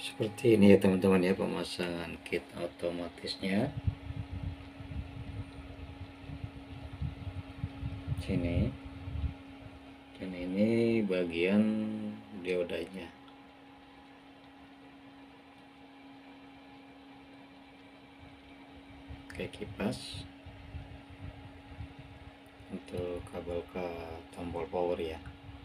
Seperti ini ya teman-teman ya, pemasangan kit otomatisnya. Sini, dan ini bagian diodanya. Kayak kipas untuk kabel ke tombol power ya.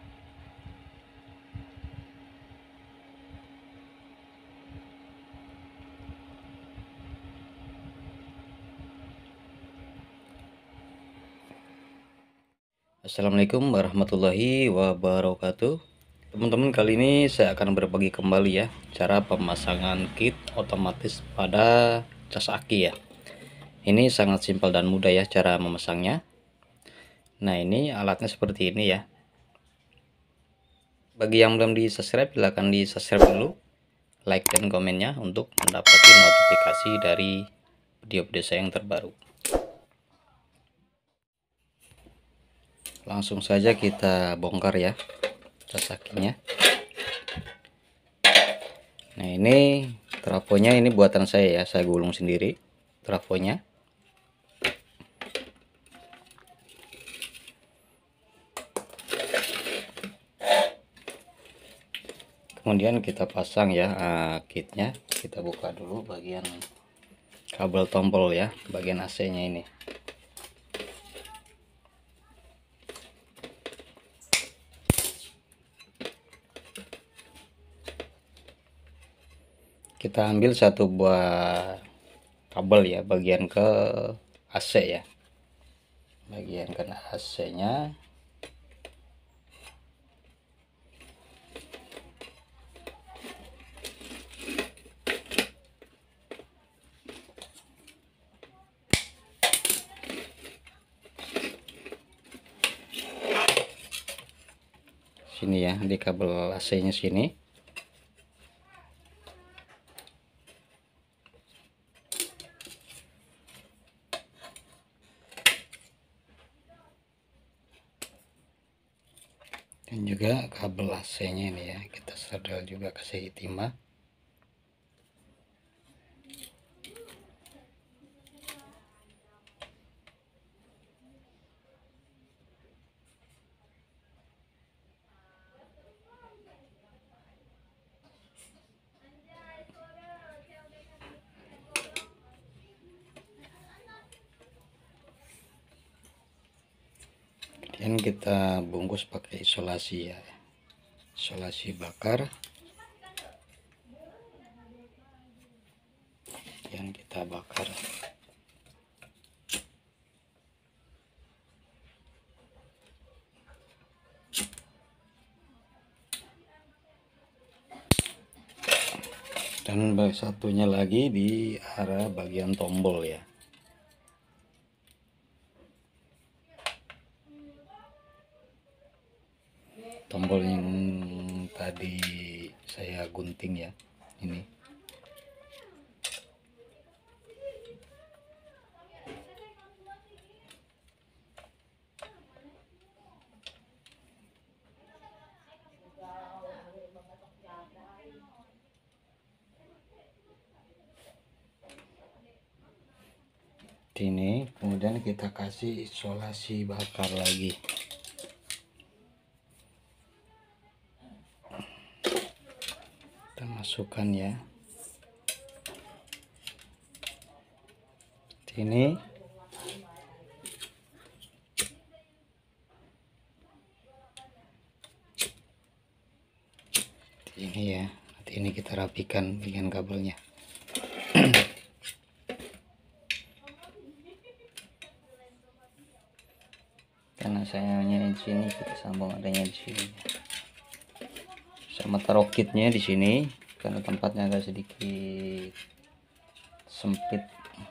Assalamualaikum warahmatullahi wabarakatuh. Teman-teman, kali ini saya akan berbagi kembali ya cara pemasangan kit otomatis pada cas aki ya. Ini sangat simpel dan mudah ya cara memasangnya. Nah, ini alatnya seperti ini ya. Bagi yang belum di subscribe, silahkan di subscribe dulu, like dan komennya untuk mendapatkan notifikasi dari video-video saya yang terbaru. Langsung saja kita bongkar ya cas akinya. Nah, ini trafonya, ini buatan saya ya, saya gulung sendiri trafonya. Kemudian kita pasang ya kitnya. Kita buka dulu bagian kabel tombol ya, bagian AC nya ini. Kita ambil satu buah kabel ya, bagian ke AC ya, bagian ke AC nya. Sini ya, di kabel AC nya sini. Dan juga kabel AC nya ini ya, kita sedot juga kasih timah. Kemudian kita bungkus pakai isolasi ya, isolasi bakar. Kemudian kita bakar. Dan satunya lagi di arah bagian tombol ya. Tombol yang tadi saya gunting ya, ini. Ini kemudian kita kasih isolasi bakar lagi. Kita masukkan ya, ini. Ini ya, nanti ini kita rapikan dengan kabelnya. Karena sayangnya di sini, kita sambung adanya di sini. Sama taruh kitnya di sini karena tempatnya agak sedikit sempit.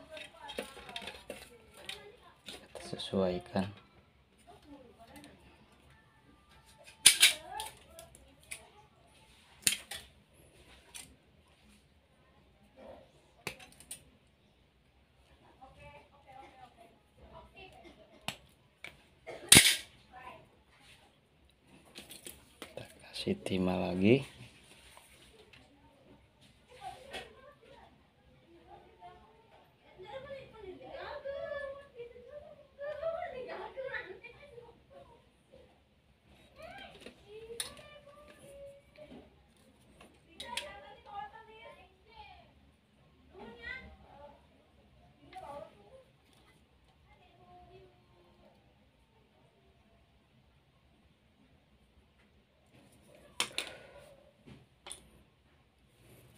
Kita sesuaikan. Kasih timah lagi.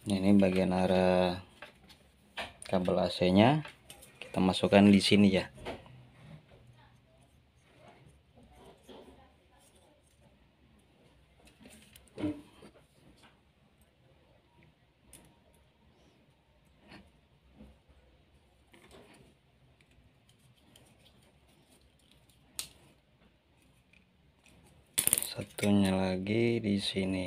Ini bagian arah kabel AC-nya kita masukkan di sini ya. Satunya lagi di sini.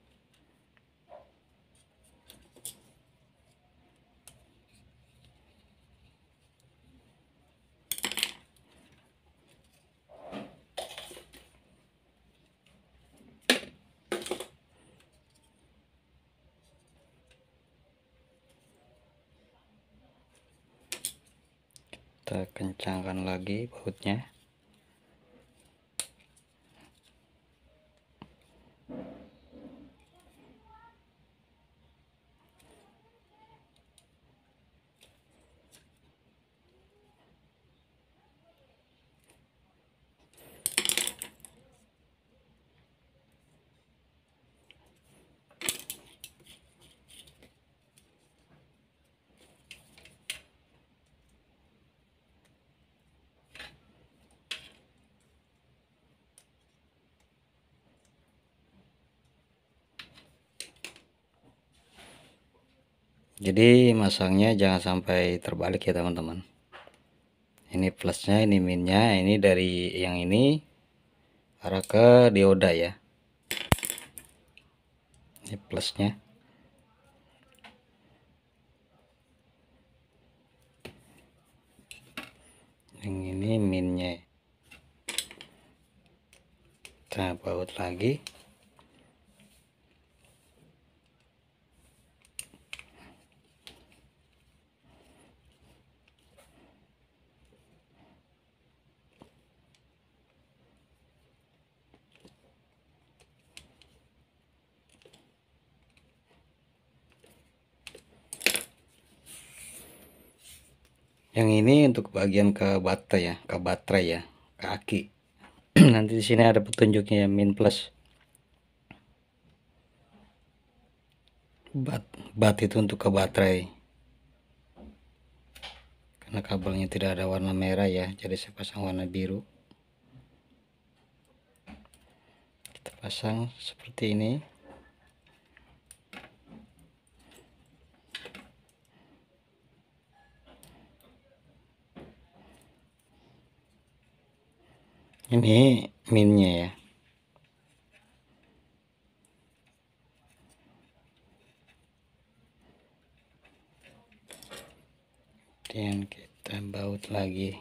Kita kencangkan lagi bautnya. Jadi masangnya jangan sampai terbalik ya teman-teman. Ini plusnya, ini minnya, ini dari yang ini arah ke dioda ya. Ini plusnya. Yang ini minnya. Kita baut lagi. Yang ini untuk bagian ke baterai ya, ke aki. Nanti di sini ada petunjuknya ya, min plus. Bat itu untuk ke baterai. Karena kabelnya tidak ada warna merah ya, jadi saya pasang warna biru. Kita pasang seperti ini. Ini minnya ya. Dan kita baut lagi.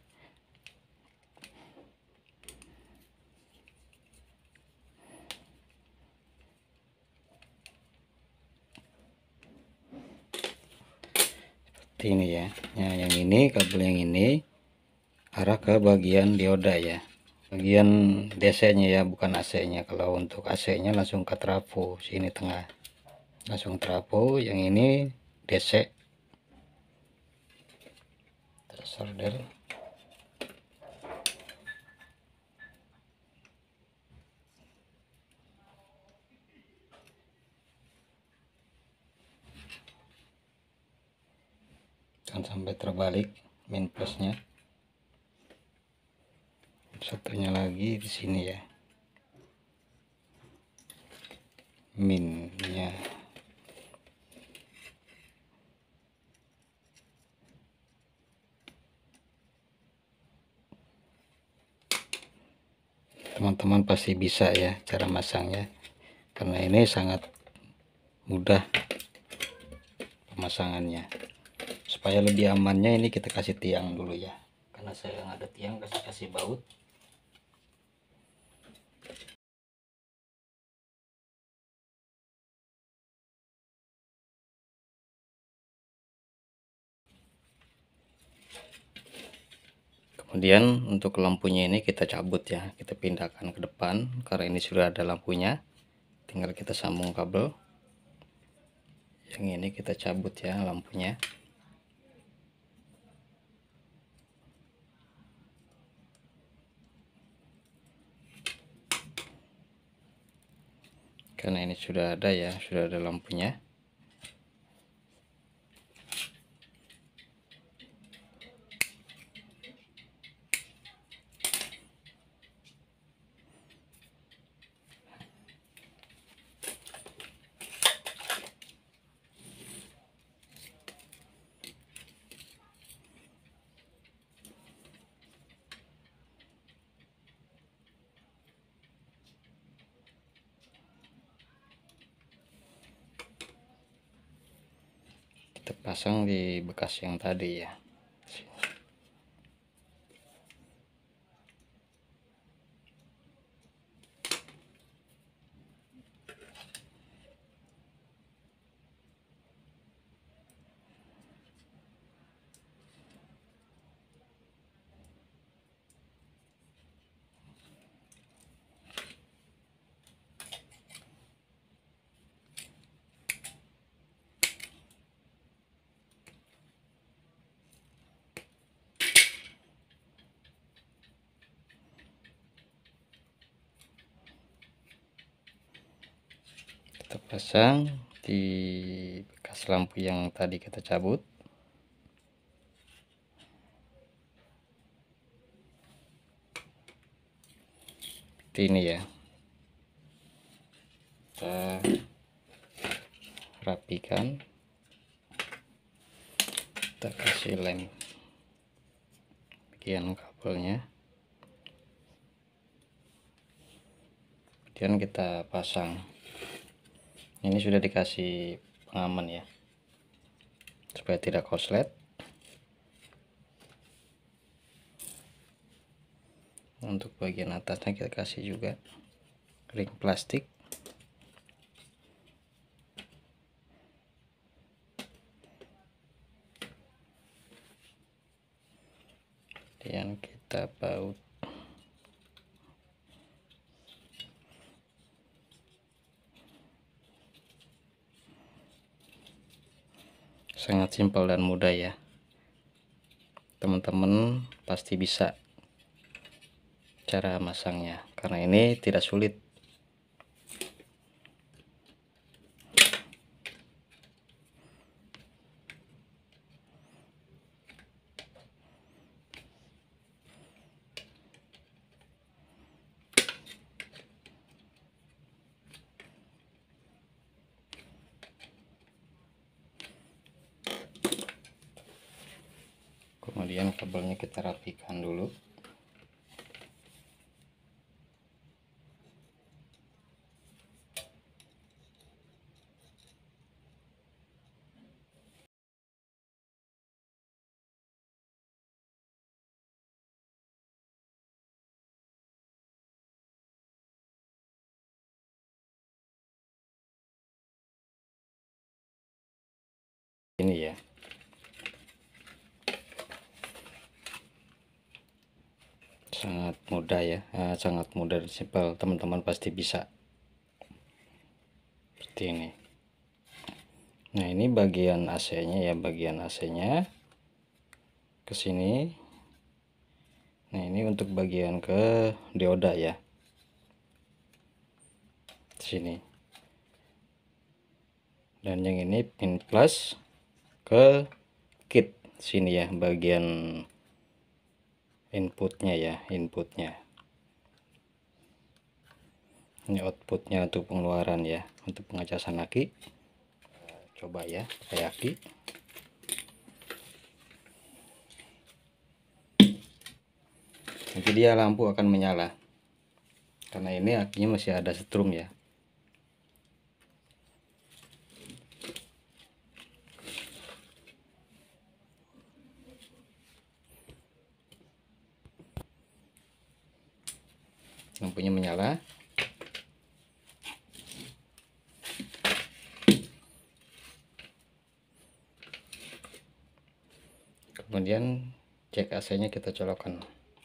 Seperti ini ya. Nah, yang ini kabel yang ini arah ke bagian dioda ya. Bagian DC-nya ya, bukan AC-nya. Kalau untuk AC-nya langsung ke trafo sini tengah. Langsung trafo, yang ini DC. Solder. Jangan sampai terbalik min plusnya. Satunya lagi di sini ya, minnya. Teman-teman pasti bisa ya cara masangnya, karena ini sangat mudah pemasangannya. Supaya lebih amannya ini kita kasih tiang dulu ya, karena saya nggak ada tiang, kasih baut. Kemudian untuk lampunya ini kita cabut ya, kita pindahkan ke depan karena ini sudah ada lampunya. Tinggal kita sambung kabel. Yang ini kita cabut ya lampunya. Karena ini sudah ada ya, sudah ada lampunya. kita pasang di bekas yang tadi ya. Kita pasang di bekas lampu yang tadi kita cabut. Seperti ini ya. Kita rapikan, kita kasih lem bagian kabelnya, kemudian kita pasang. Ini sudah dikasih pengaman ya, supaya tidak korslet. Untuk bagian atasnya kita kasih juga ring plastik. Kemudian kita baut. Sangat simpel dan mudah ya. Teman-teman pasti bisa cara masangnya, karena ini tidak sulit. Kemudian kabelnya kita rapikan dulu. Ini ya. Sangat mudah ya, sangat mudah dan simpel. Teman-teman pasti bisa. Seperti ini. Nah, ini bagian AC-nya ya, bagian AC-nya ke sini. Nah, ini untuk bagian ke dioda ya. Sini. Dan yang ini pin plus ke kit sini ya, bagian inputnya ya, inputnya. Ini outputnya untuk pengeluaran ya, untuk pengecasan aki. Coba ya pakai aki. Nanti dia lampu akan menyala, karena ini akinya masih ada setrum ya. Lampunya menyala. Kemudian cek AC-nya kita colokkan.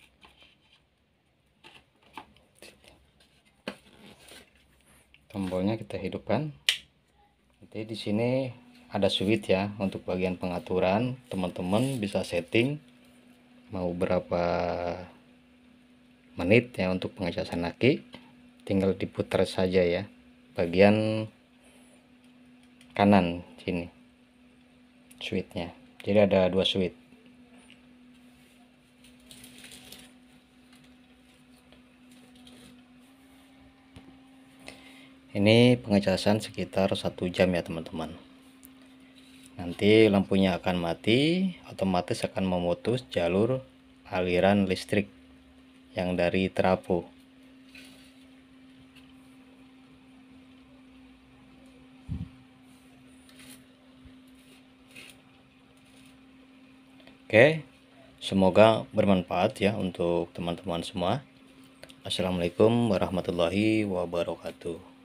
Tombolnya kita hidupkan. Nanti di sini ada switch ya untuk bagian pengaturan. Teman-teman bisa setting mau berapa menit ya untuk pengecasan aki. Tinggal diputar saja ya, bagian kanan sini switchnya. Jadi ada dua switch. Ini pengecasan sekitar 1 jam ya teman-teman. Nanti lampunya akan mati, otomatis akan memutus jalur aliran listrik yang dari trafo. Oke, semoga bermanfaat ya untuk teman-teman semua. Assalamualaikum warahmatullahi wabarakatuh.